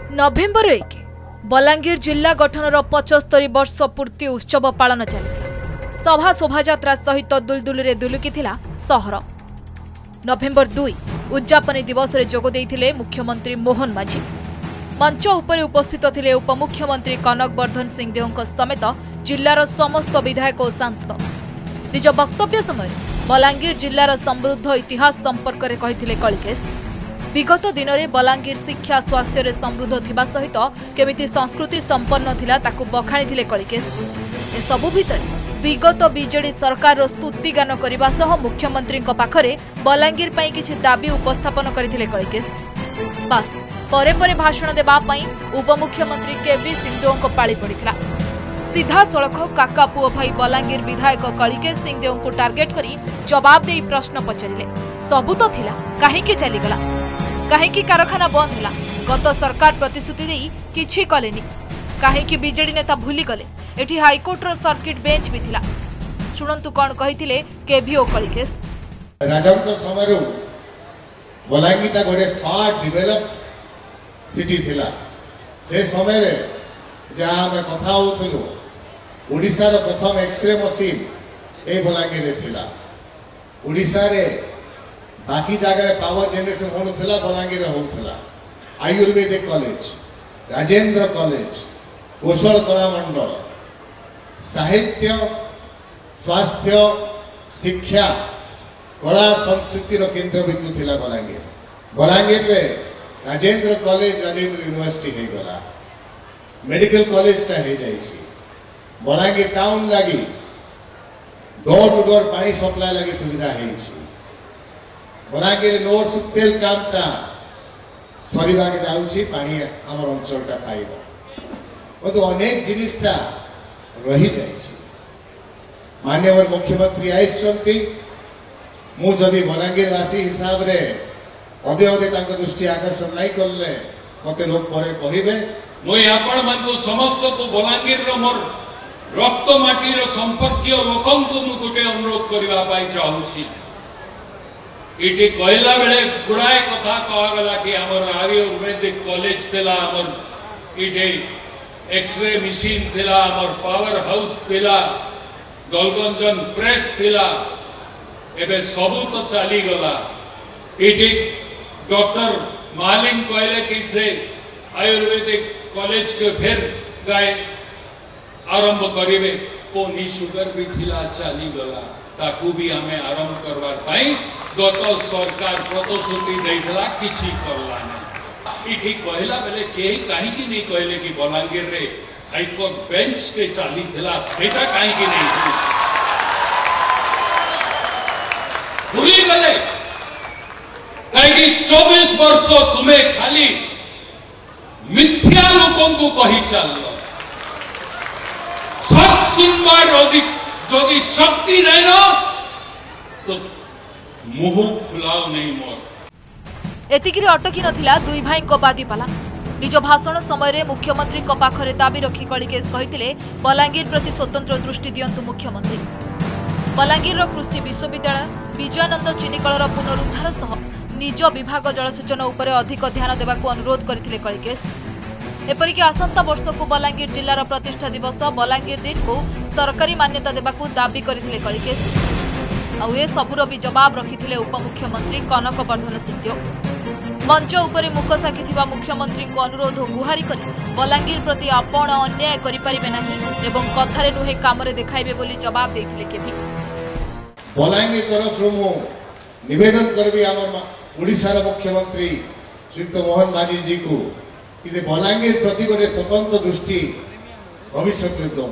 नवेम्बर 1 बलांगीर जिला गठनर 75 वर्ष पूर्ति उत्सव पालन चली सभा शोभायात्रा सहित दुलदुल दुलुकी सहर। नवेम्बर 2 उद्यापनी दिवस रे जोग देइथिले मुख्यमंत्री मोहन माझी। मंच उपरे उपस्थित थिले उपमुख्यमंत्री कनक वर्धन सिंहदेव समेत जिलार समस्त विधायक और सांसद। निज वक्तव्य समय बलांगीर जिलार समृद्ध इतिहास संपर्क में कहिथिले कलिकेश। विगत दिन में बलांगीर शिक्षा स्वास्थ्य रे समृद्ध थिबा सहित केमिति संस्कृति संपन्न थिला ताकू बखाणी कलिकेश। ए सबु भितर विगत बीजेडी सरकार स्तुति गान करने सह मुख्यमंत्री पाखरे बलांगीर पई किछि दाबी उपस्थापन करथिले कलिकेश। बस परे परे भाषण देबा पई उपमुख्यमंत्री केवी सिंहदेव पाଳି पड़िथिला। सीधा सड़क काका पुओ भाई बलांगीर विधायक कलिकेश सिंहदेव को टार्गेट करी जवाब दे प्रश्न पचारिले। सबु तो थिला काहेकि चलीगला, काहेकि कारखाना बंद होला, गत सरकार प्रतिश्रुति दे किछि कलेनी, काहेकि बीजेडी नेता भूली गले, एठी हाईकोर्ट रो सर्किट बेंच भी थिला। सुनंतु कोन कहिथिले केवी ओ कलिकेश। राजांक समय बलांगीर गोटे फार डेवलप सिटी थिला। से समय रे जहाँ आम कथा होथुलु ओडिसा रो प्रथम एक्सरे मशीन ए बलांगीर रे थिला। ओडिसा रे बाकी जगह पावर जनरेशन होनुथिला बलांगीर रे होउथिला। आयुर्वेदिक कॉलेज, राजेंद्र कॉलेज, कौशल कला मंडल, साहित्य, स्वास्थ्य, शिक्षा, कला संस्कृति रो केंद्र बिंदु थिला बलांगीर। बलांगीर रे राजेंद्र कॉलेज, राजेंद्र यूनिवर्सिटी हे गला, मेडिकल कॉलेज टा हे जाइछि। बलांगीर टाउन लगी डोर टू डोर पानी सप्लाई लगी सुविधा हेछि। बलांगीर लोअर सुतेल काम टा सरीबा के जाउछि, पानी हमर अंचल टा पाइबो। तो अनेक जिनिसटा रही जाइछि। माननीय मुख्यमंत्री आइछन्ति, मु जदि बलांगीर वासी हिसाब रे अदे अदे तांको दृष्टि आकर्षण नहीं करले मते लोग परे कहिबे। मुई आपण मानकु समस्त को बलांगीर रो मोर रक्त माटी रो संपर्कीय लोकन को मु गुटे अनुरोध करबा पाई चाहूछि। इटी कहला बेले गुड़ाए कथा कहगला कि हमर आयुर्वेदिक कॉलेज थिला, हमर इटे एक्सरे मशीन थिला, हमर पावर हाउस थिला, गोलगंजन प्रेस थिला, एबे सबु तो चली गला। इटी डॉक्टर मालिंग कहले कि से आयुर्वेदिक कॉलेज के फिर गाय आरंभ करेंगे। पोनी सुगर भी थिला चली गला, ताकू भी हमें आरंभ करवार पाई गत सरकार प्रतिश्रुति देइथला, किछि करला नहीं। इठी कहला बेले केही काहे कि नहीं कहले कि बलांगीर रे हाईकोर्ट बेंच के चली थिला, सेटा काहे कि नहीं भूली गले। कहीं 24 वर्ष तुम्हें खाली मिथ्या लोकों को कही चल सब सुनवार जदि शक्ति नहीं ना तो मुंह खुलाओ नहीं मोर। एतिकिरी अटकी नथिला दुई भाई को बादी पाला। निज भाषण समय रे मुख्यमंत्री को पाखरे दाबी रखी कलिकेश कहिथिले बलांगीर प्रति स्वतंत्र दृष्टि दियंतु मुख्यमंत्री। बलांगीर कृषि विश्वविद्यालय, विजयानंद चिनिकलर पुनरुद्धार सह निज विभाग जलसेचन उपरे अधिक ध्यान देवाक अनुरोध करथिले कलिकेश। एपरिक आसंता वर्ष को बलांगीर जिलार प्रतिष्ठा दिवस बलांगीर दिन को सरकारी मान्यता देवाक दाबी करथिले कलिकेश। आउ ए सबुर भी जवाब रखिथिले उपमुख्यमंत्री कनक वर्धन सिंहदेव। मंच उपरे मुख साखिथिबा मुख्यमंत्री को अनुरोध और गुहारी करी बलांगीर प्रति आपण अन्याय करि परिबे नाही एवं कथारे नुहे कामरे देखाइबे बोली जवाब देथिले केवी। बलांगीर तरफ मु निवेदन करबी हमर ओडिसा मुख्यमंत्री श्रीयुक्त मोहन माझी जी को कि से बलांगीर प्रति गोटे स्वतंत्र दृष्टि भविष्य दम।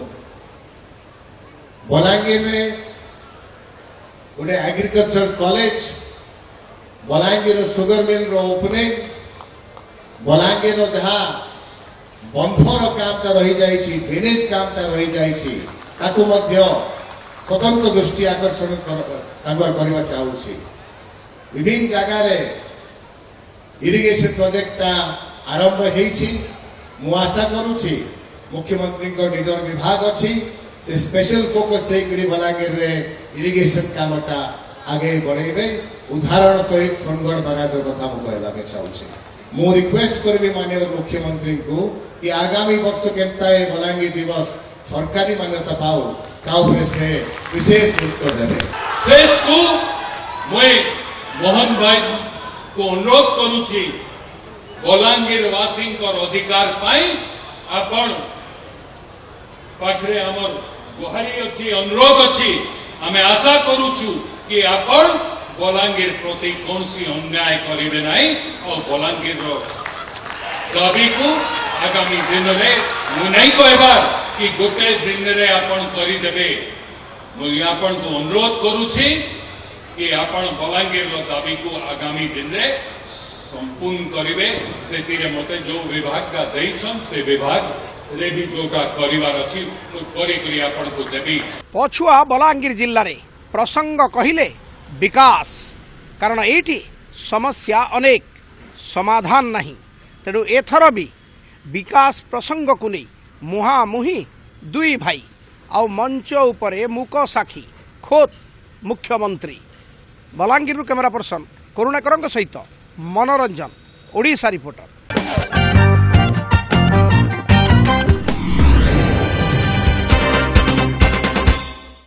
बलांगीर में गोटे agriculture college, Balangir sugar mill रो ओपनिंग, बलांगीर जहाँ बंधर काम रही जाइछि, ड्रेनेज काम रही जाइछि, ताकू मध्य स्वतंत्र दृष्टि आकर्षण करवा चाहूछि। विभिन्न जगह रे इरिगेशन प्रोजेक्ट आरंभ हेछि। मु आशा करूछि मुख्यमंत्री को निजर विभाग अछि, से स्पेशल फोकस देकरी बलांगीर रे इरिगेशन कामटा आगे बढ़ेबे। उदाहरण सहित सोनगढ़ बराज कथा मु कहबा के चाहूछि। मु रिक्वेस्ट करबी माननीय मुख्यमंत्री को कि आगामी वर्ष केनता ए बलांगीर दिवस सरकारी मान्यता पाओ ताऊपर से विशेष गुरुत्व देवे। शेष को मैं मोहन भाई को अनुरोध करुछि बलांगीर वासी अधिकार पाई आपण पाखरे हमर गुहारी अच्छी अनुरोध अच्छी आमे आशा करुछु कि आपण बलांगीर प्रति कौन सी अन्याय करेंगे नहीं और बलांगीर दाबी को आगामी दिन में मु नहीं कहबार कि गोटे दिन में आपण करदेवे मुझे आपण को अनुरोध करुछि कि आपण बलांगीर दाबी को आगामी दिन में संपूर्ण करेंगे से मते जो विभाग का देइछन से विभाग रे भी जोटा करिवार अछि तो करी आपण को देबी। पछुआ बलांगीर जिल्ला रे प्रसंग कहिले विकास कारण एठी समस्या अनेक समाधान नहीं तेणु एथर भी विकास प्रसंग को नहीं मुहामुही दुई भाई आउ मंच उपरे मुक साखी खोद मुख्यमंत्री। बलांगीर कैमरा पर्सन करुणाकर सहित मनोरंजन ओडिशा रिपोर्टर।